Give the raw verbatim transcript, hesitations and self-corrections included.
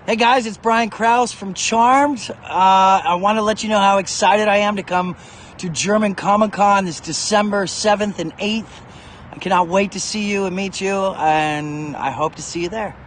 Hey guys, it's Brian Krause from Charmed. Uh, I want to let you know how excited I am to come to German Comic Con this December seventh and eighth. I cannot wait to see you and meet you, and I hope to see you there.